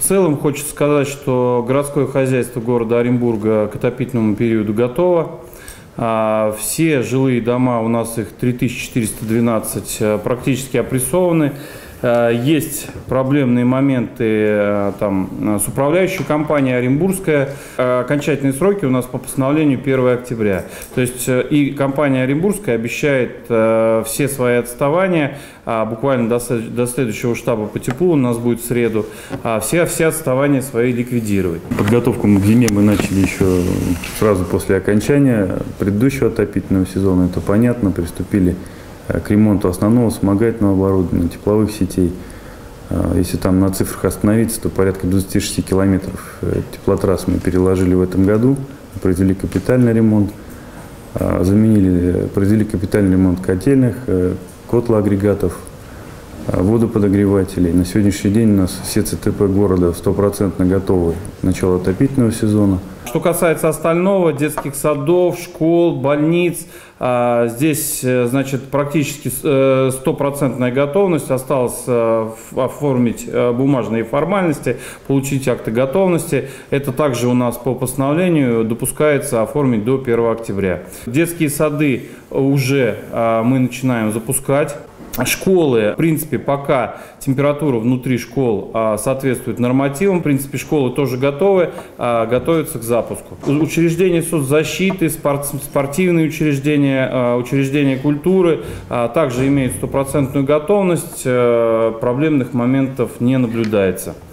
целом хочется сказать, что городское хозяйство города Оренбурга к отопительному периоду готово. Все жилые дома, у нас их 3412, практически опрессованы. Есть проблемные моменты там, с управляющей компанией Оренбургская. Окончательные сроки у нас по постановлению 1 октября. То есть и компания Оренбургская обещает все свои отставания, буквально до следующего штаба по теплу у нас будет в среду, все отставания свои ликвидировать. Подготовку к зиме мы начали еще сразу после окончания предыдущего отопительного сезона. Это понятно, приступили к ремонту основного вспомогательного оборудования, тепловых сетей. Если там на цифрах остановиться, то порядка 26 километров теплотрасс мы переложили в этом году, произвели капитальный ремонт, произвели капитальный ремонт котельных, котлоагрегатов, водоподогревателей. На сегодняшний день у нас все ЦТП города 100% готовы к началу отопительного сезона. Что касается остального, детских садов, школ, больниц, здесь, значит, практически 100% готовность. Осталось оформить бумажные формальности, получить акты готовности. Это также у нас по постановлению допускается оформить до 1 октября. Детские сады уже мы начинаем запускать. Школы, в принципе, пока температура внутри школ соответствует нормативам, в принципе, школы тоже готовы, готовятся к запуску. Учреждения соцзащиты, спортивные учреждения, учреждения культуры также имеют 100% готовность, проблемных моментов не наблюдается.